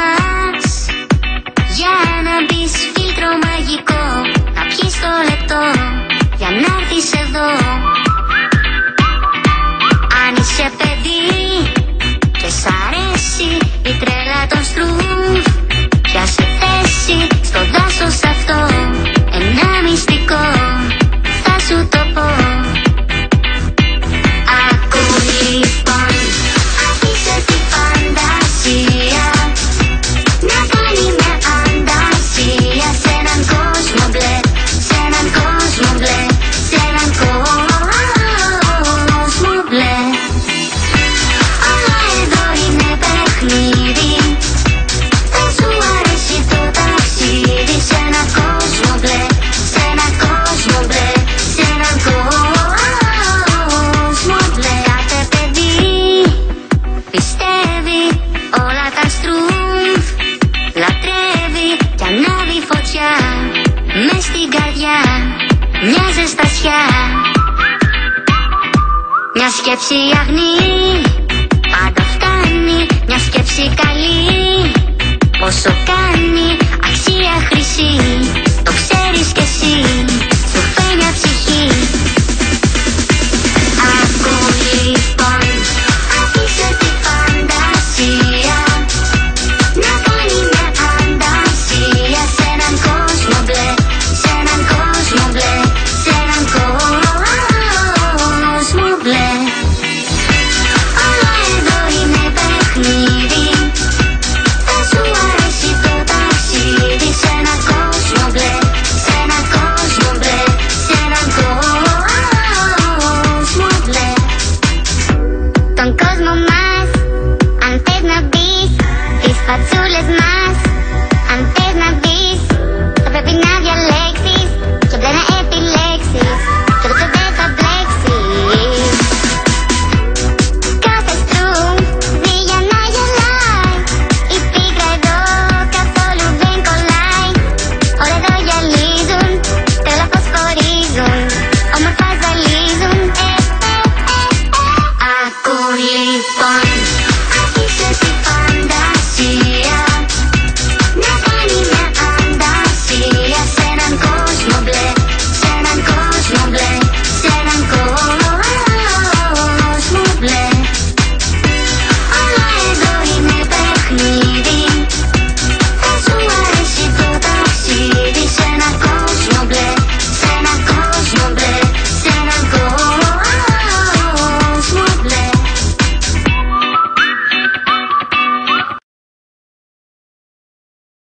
μας. Για να μπεις φίλτρο μαγικό, να πιεις το λεπτό για να έρθεις εδώ. Αν είσαι παιδί και σ' αρέσει η τρέλα των στρουφ, πιάσε θέση στο δάσος αυτό, ένα μυστικό θα σου το πω. Ακού λοιπόν, αφήσε τη φαντασία να κάνει μια αντασία σε έναν κόσμο μπλε, σε έναν κόσμο μπλε, σε έναν κόσμο μπλε. Όλα εδώ είναι παιχνίδι, θα σου αρέσει το ταξίδι σε έναν κόσμο μπλε, σε έναν κόσμο μπλε, σε έναν κόσμο μπλε. Κάθε παιδί πιστεύει όλα τα στρουφ, λατρεύει κι ανάβει φωτιά μες στην καρδιά, μια ζεστασιά, μια σκέψη αγνή πάντα φτάνει, μια σκέψη καλή πόσο κάνει αξία χρυσή, το ξέρεις κι εσύ, σου φέρνει μια ψυχή. Ακού λοιπόν, αφήσε τη φαντασία να κάνει μια αντασία σε έναν κόσμο μπλε, σε έναν κόσμο μπλε, σε έναν κόσμο μπλε. Όλα εδώ είναι παιχνίδι, θα σου αρέσει το ταξίδι σε έναν κόσμο μπλε, σε έναν κόσμο μπλε, σε έναν κόσμο μπλε. Τον κόσμο μας, αν θες να μπεις, τις φατσούλες μας